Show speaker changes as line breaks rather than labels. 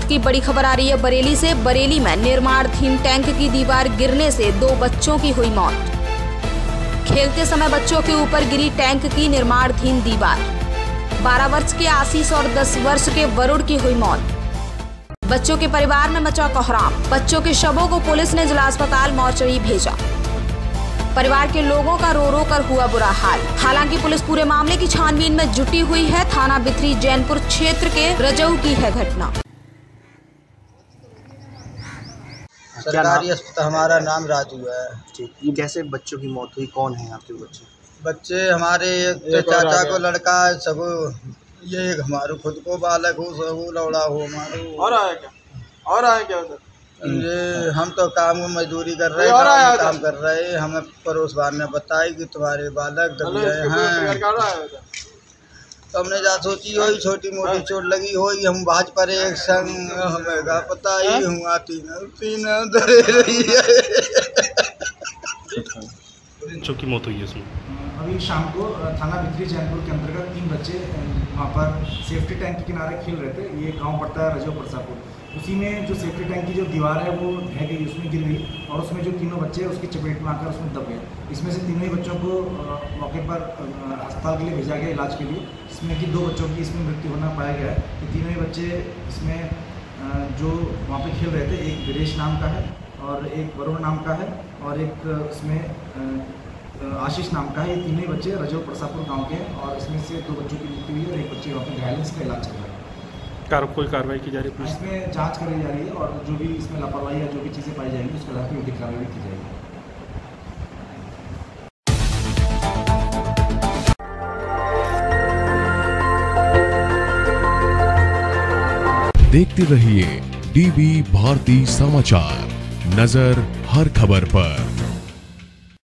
की बड़ी खबर आ रही है बरेली से। बरेली में निर्माणाधीन टैंक की दीवार गिरने से 2 बच्चों की हुई मौत। खेलते समय बच्चों के ऊपर गिरी टैंक की निर्माणाधीन दीवार। 12 वर्ष के आशीष और 10 वर्ष के वरुण की हुई मौत। बच्चों के परिवार में मचा कोहराम। बच्चों के शवों को पुलिस ने जिला अस्पताल मोर्चरी भेजा। परिवार के लोगों का रो रो कर हुआ बुरा हाल। हालांकि पुलिस पूरे मामले की छानबीन में जुटी हुई है। थाना बिथरी जैनपुर क्षेत्र के रजऊ की है घटना।
सरकारी अस्पताल, हमारा नाम राजू है।
ठीक, ये कैसे बच्चों की मौत हुई? कौन है आपके बच्चे?
बच्चे हमारे एक चाचा को लड़का है, सब ये हमारे खुद को बालक हो, सब लौड़ा हो हमारे। और आया क्या ये हम तो काम में मजदूरी कर रहे हैं, काम कर रहे हैं। हमें पड़ोसवान ने बताया कि तुम्हारे बालक दबे हैं, तो हमने जा सोची हो छोटी मोटी चोट लगी हो, हम भाज पर एक संग हमें का पता ही हुआ तीन धरे रही है।
बच्चों की मौत हुई है इसमें।
अभी शाम को थाना बिथरी जैनपुर के अंतर्गत 3 बच्चे वहाँ पर सेफ्टी टैंक के किनारे खेल रहे थे। ये गांव पड़ता है रजऊ परसापुर। उसी में जो सेफ्टी टैंक की जो दीवार है वो ढह गई, उसमें गिर गई और उसमें जो तीनों बच्चे उसकी चपेट में आकर उसमें दब गए। इसमें से तीनों ही बच्चों को मौके पर अस्पताल के लिए भेजा गया इलाज के लिए। इसमें कि 2 बच्चों की इसमें मृत्यु होना पाया गया है। ये तीनों ही बच्चे इसमें जो वहाँ पे खेल रहे थे, एक वीरेश नाम का है और एक वरुण नाम का है और एक इसमें आशीष नाम का है। ये तीनों ही बच्चे रजऊ परसापुर गाँव के हैं और इसमें से 2 बच्चों की मृत्यु हुई है और एक बच्चे वहाँ पर घायल, इसका इलाज चल रहा है।
कोई कार्रवाई की जा रही है पुलिस?
इसमें जांच करी जा रही है और जो भी इसमें लापरवाही या जो भी चीज़ें पाई जाएंगी उसके आधार पर योग्य कार्रवाई की जाएगी।
देखते रहिए डीवी भारती समाचार, नजर हर खबर पर।